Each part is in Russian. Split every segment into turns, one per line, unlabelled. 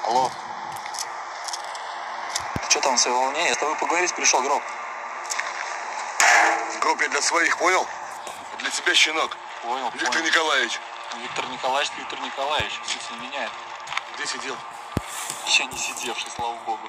Алло. Ты что там в своем волнении? Я с тобой поговорить пришел, Гроб.
Гроб я для своих, понял? А для тебя, щенок.
Понял,
Виктор Николаевич.
Виктор Николаевич. Чуть не меняет.
Где сидел?
Еще не сидевший, слава богу.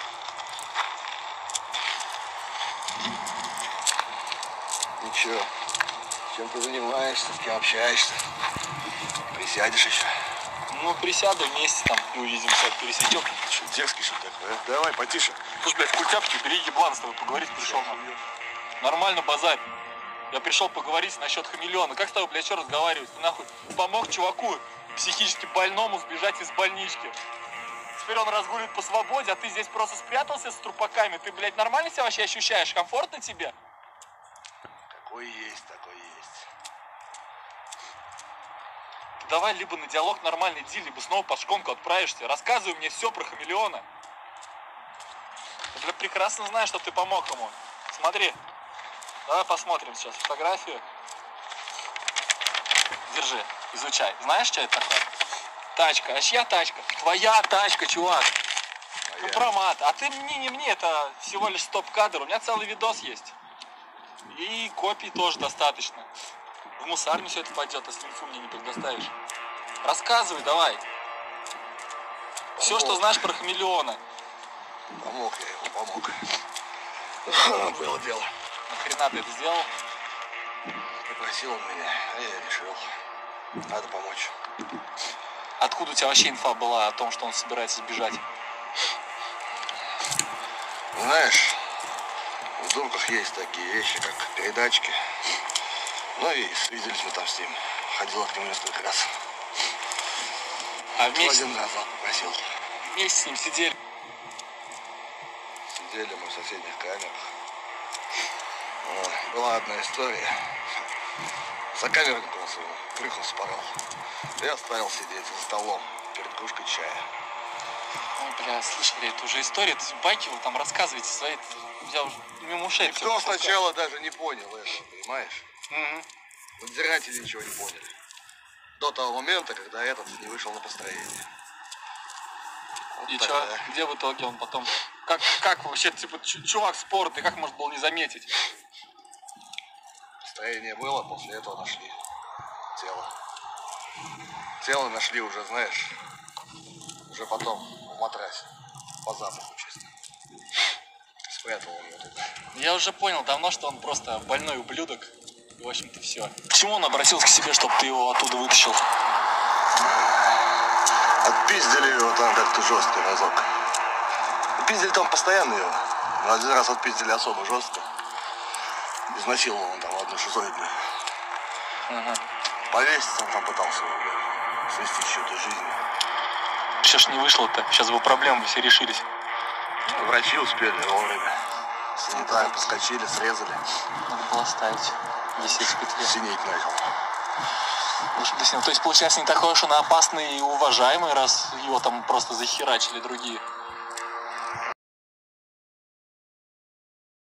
Ничего. Чем ты занимаешься, с кем общаешься? Присядешь еще?
Ну, присяду вместе, там, увидимся, пересечем.
Что, дерзкий, что такое, а? Давай, потише.
Слушай, блядь, культяпки, бери еблан, с тобой поговорить пришел. Нормально базарь. Я пришел поговорить насчет хамелеона. Как с тобой, блядь, еще разговаривать? Ты нахуй помог чуваку психически больному сбежать из больнички. Теперь он разгуливает по свободе, а ты здесь просто спрятался с трупаками. Ты, блядь, нормально себя вообще ощущаешь? Комфортно тебе?
Какой есть, такой есть.
Ты давай либо на диалог нормальный иди, либо снова под шконку отправишься. Рассказывай мне все про хамелеона. Я, блядь, прекрасно знаю, что ты помог ему. Смотри. Давай посмотрим сейчас фотографию. Держи, изучай. Знаешь, что это такое? Тачка. А чья тачка? Твоя тачка, чувак. Ну, промат. А ты мне, не мне, это всего лишь стоп-кадр. У меня целый видос есть. И копий тоже достаточно. В мусарню все это пойдет, если инфу мне не предоставишь. Рассказывай, давай. Все, что знаешь про хамелеона.
Помог я ему, помог. Было дело.
Нахрена ты это сделал?
Попросил он меня, а я решил. Надо помочь.
Откуда у тебя вообще инфа была о том, что он собирается сбежать?
Знаешь, в дурках есть такие вещи, как передатчики. Ну и свиделись мы там с ним. Ходила к нему несколько раз.
А вместе...
Один раз попросил.
Вместе с ним сидели.
Сидели мы в соседних камерах. Была одна история. За камерником он своего крыху спорол. Я оставил сидеть за столом перед кружкой чая.
Ой, бля, слышали, это уже история, это байки вы там рассказываете свои, я уже мимо ушей.
Никто сначала даже не понял этого, понимаешь?
Угу.
Надзиратели ничего не поняли. До того момента, когда этот не вышел на построение. Вот
и
тогда.
что, где в итоге он потом? Как вообще, типа, чувак спорт, и как можно было не заметить?
Построение было, после этого нашли тело. Тело нашли уже, знаешь, уже потом в матрасе, по запаху чисто. Спрятал он его туда.
Я уже понял давно, что он просто больной ублюдок. И, в общем-то, все. Почему он обратился к себе, чтобы ты его оттуда вытащил?
Отпиздили его там как-то жестко разок. Пиздили там постоянно его. Но один раз отпиздили особо жестко. Изнасиловал он там одну шизоидную.
Ага.
Повеситься он там пытался его, свести счеты жизни.
Сейчас ж не вышло-то. Сейчас бы проблемы все решились.
Врачи успели вовремя. Санитары поскочили, срезали.
Надо было ставить. Висеть в петле.
Синеть начал.
То есть, получается, не такой уж он опасный и уважаемый, раз его там просто захерачили другие.